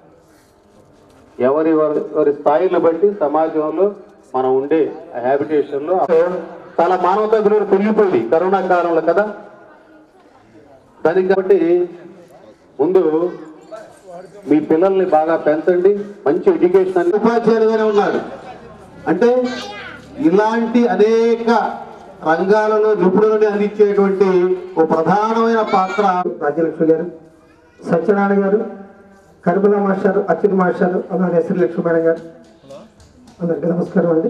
ఎవరి వారి స్థాయిని బట్టి సమాజంలో మనం ఉండే హ్యాబిటేషన్లో చాలా మానవతా విలువలు పెరిగిపోయింది కరోనా కాలంలో కదా. దానికి కాబట్టి ముందు మీ పిల్లల్ని బాగా పెంచండి, మంచి ఎడ్యుకేషన్ అన్ని ఉపాధ్యాయులుగానే ఉన్నారు. అంటే ఇలాంటి అనేక రంగాలలో నిపుణులని అందించేటువంటి ఒక ప్రధానమైన పాత్ర రాజ్యలక్ష్మి గారు, సత్యనారాయణ గారు, కరిముల్లా మాస్టారు, అచ్యుత్ మాస్టారు, అలాగే శ్రీలక్ష్మి మేడం గారు, అందరికీ నమస్కారం అండి.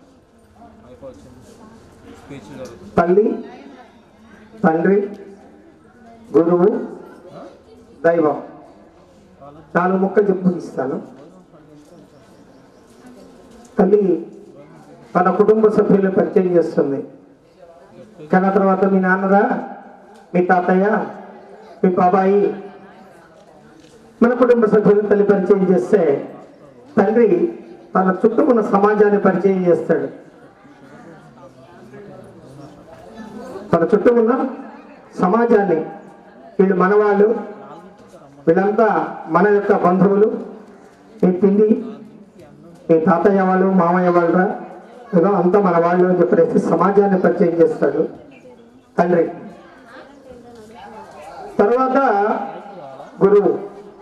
తల్లి, తండ్రి, గురువు, దైవం నాలుగు మొక్కలు చెప్పు ఇస్తాను. తల్లి తన కుటుంబ సభ్యులను పరిచయం చేస్తుంది. కానీ ఆ తర్వాత మీ నాన్నరా, మీ తాతయ్య, మీ బాబాయి, మన కుటుంబ సభ్యులను తల్లి పరిచయం చేస్తే, తండ్రి తన చుట్టూ ఉన్న సమాజాన్ని పరిచయం చేస్తాడు. తన చుట్టూ ఉన్న సమాజాన్ని, వీళ్ళు మనవాళ్ళు, వీళ్ళంతా మన యొక్క బంధువులు, మీ పిండి, మీ తాతయ్య వాళ్ళు, మామయ్య వాళ్ళరా, ఏదో అంతా మన వాళ్ళు అని చెప్పేసి సమాజాన్ని పరిచయం చేస్తాడు తండ్రి. తర్వాత గురువు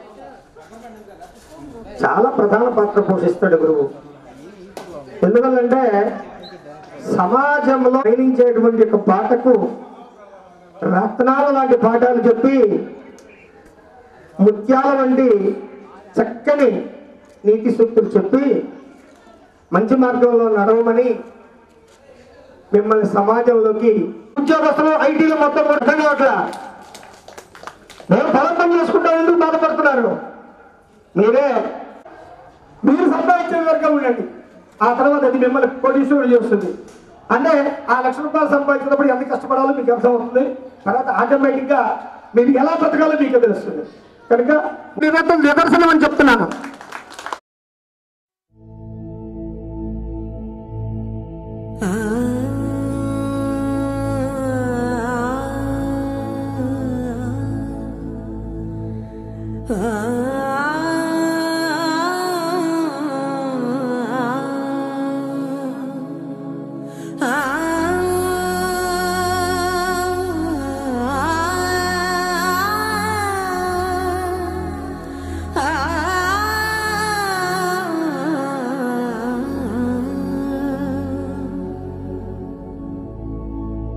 చాలా ప్రధాన పాత్ర పోషిస్తాడు గురువు. ఎందువల్లంటే సమాజంలో ప్రయాణించేటువంటి ఒక పాటకు రత్నాల లాంటి పాఠాలు చెప్పి, ముత్యాల వంటి చక్కని నీతి సూక్తులు చెప్పి మంచి మార్గంలో నడవమని మిమ్మల్ని సమాజంలోకి ఉద్యోగస్తులు ఐటీలో మొత్తం అర్థం కావట్లా. నేను బలవంతం చేసుకుంటా ఎందుకు బాధపడుతున్నారు? మీరే మీరు సంపాదించే వర్గం ఉండండి, ఆ తర్వాత అది మిమ్మల్ని కోటీశ్వరుడు చేస్తుంది. అంటే ఆ లక్ష రూపాయలు సంపాదించినప్పుడు ఎంత కష్టపడాలో మీకు అర్థం అవుతుంది. తర్వాత ఆటోమేటిక్ గా మీరు ఎలా బతకాలో మీకు తెలుస్తుంది. కనుక నిరంతరం నిదర్శనం అని చెప్తున్నాను.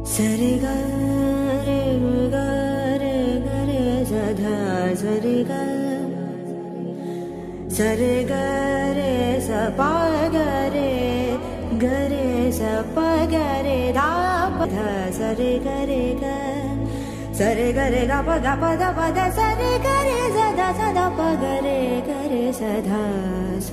సరి గ రే గ రే గ రే సధా సరి గ సరి గ రే స ప గ రే గ రే స ప గ రే దా ప ధ సరి గ రే గ సరి గ రే గ ప గ ప ద ప ద సరి గ రే స ద స ద ప గ రే గ రే స ధ స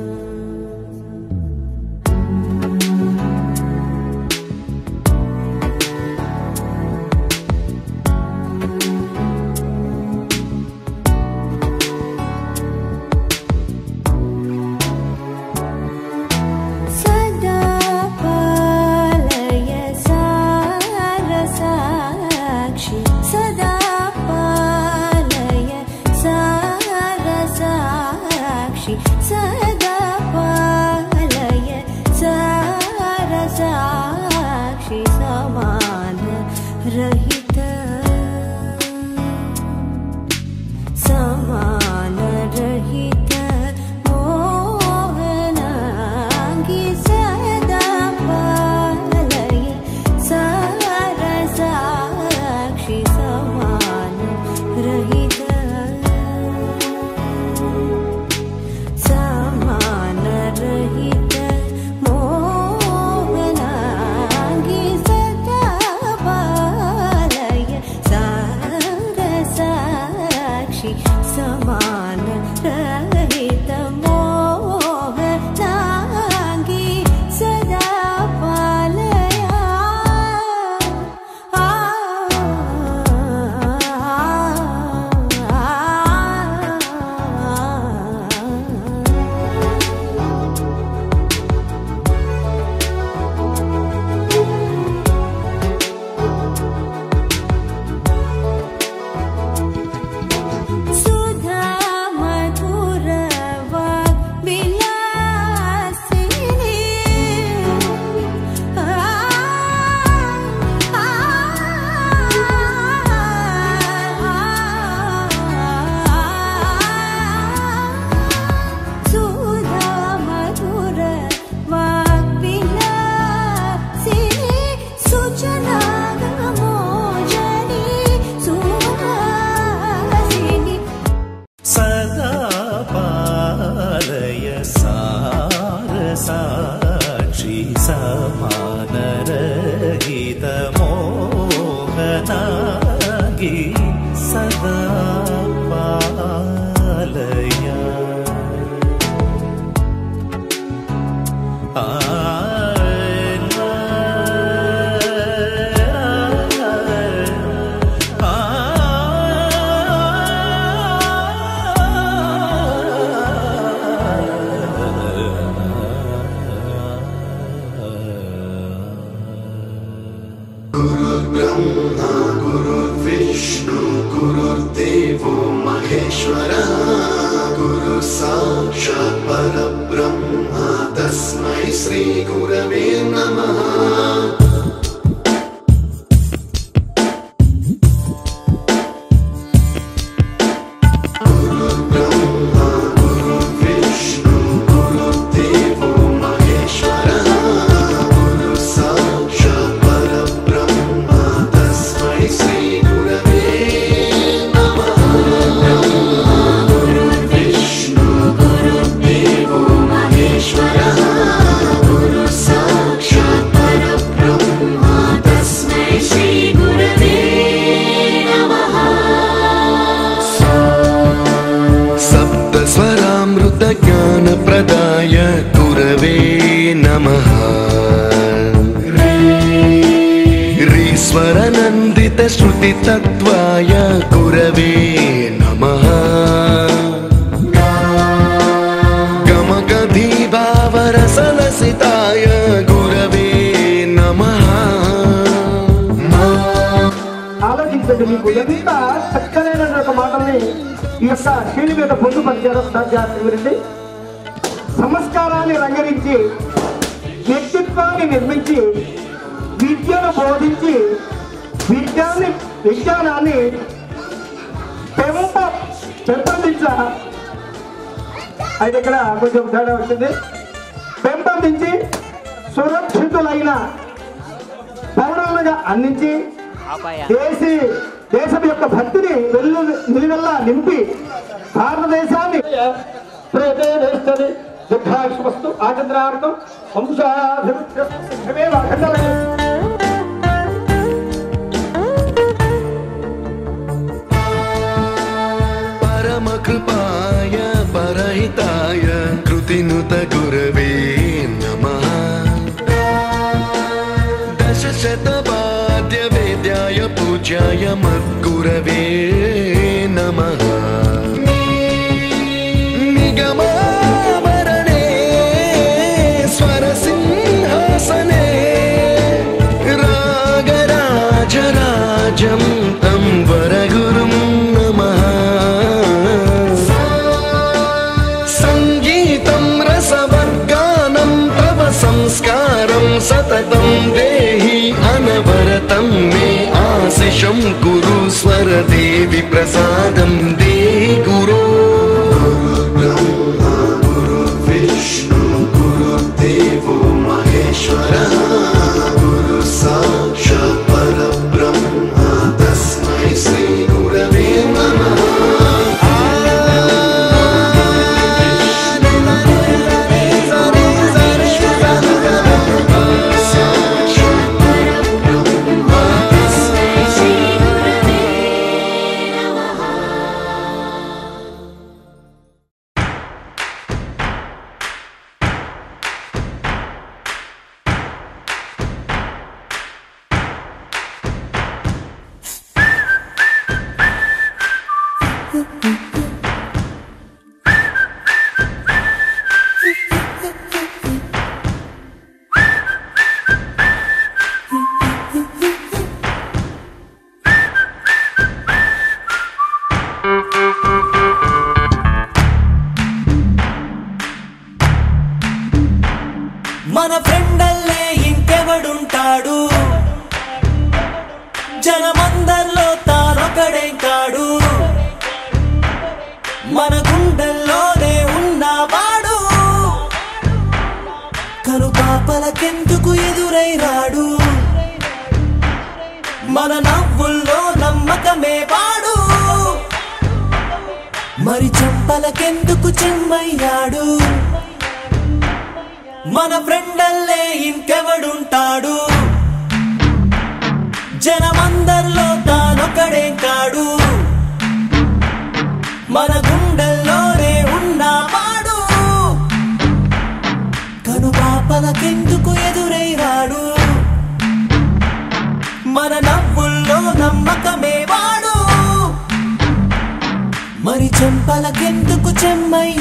तत्वाय गुरवे नमः गमगधीभावरसलसिताय गुरवे नमः ఆలోచించండి మీకు ఎంత చక్కనైన ఒక మాటల్ని ఈ యొక్క శైలి మీద పొందుపరిచారో జాగ్రత్త వినండి. సంస్కారాన్ని రంగరించి వ్యక్తిత్వాన్ని నిర్మించి విద్యను బోధించి విజ్ఞాన్ని విజ్ఞానాన్ని పెంప పెంపొందించ అయితే ఇక్కడ కొంచెం తేడా వచ్చింది. పెంపొందించి సురక్షితులైన పౌరులుగా అందించి దేశీ దేశం యొక్క భక్తిని వెల్లు నిలువెల్లా నింపి భారతదేశాన్ని దీర్ఘాయుష్మస్తు ఆచంద్రార్థం వంశాభివృద్ధి परम कृपाय परहिताय कृतिनुत गुरवे नमः दशशतवाद्य वेद्याय पूज्याय मद्गुरवे नमः निगमावरणे स्वरसिंहासने रागराजराजं तं वरगुरुं नमः संगीतं रसवर्गानं तव संस्कारं सततं देहि अनवरतं मे आशिषं कुरु स्वरदेवि प्रसादं देहि गुरो गुरुब्रह्मा गुरुर्विष्णु गुरुर्देवो महेश्वरः गुरु साक्षात् परब्रह्म तस्मै श्री गुरवे नमः మన ఫ్రెండల్లే ఇంకెవడుంటాడు జనమందరిలో తానొకడే కాడు మన గుండెల్లోనే ఉన్నవాడు కను పాపలకెందుకు ఎదురై రాడు మన నవ్వుల్లో నమ్మకమే వాడు మరి చెంపలకెందుకు చెమ్మయ్యాడు మన ఫ్రెండల్లే ఇంకెవడుంటాడు జనమందరిలో తానొకడే కాడు మన గుండెల్లోనే ఉన్నవాడు కను పాపలకెందుకు ఎదురై రాడు మన నవ్వుల్లో నమ్మకమే వాడు మరి చెంపలకెందుకు చెమ్మయ్య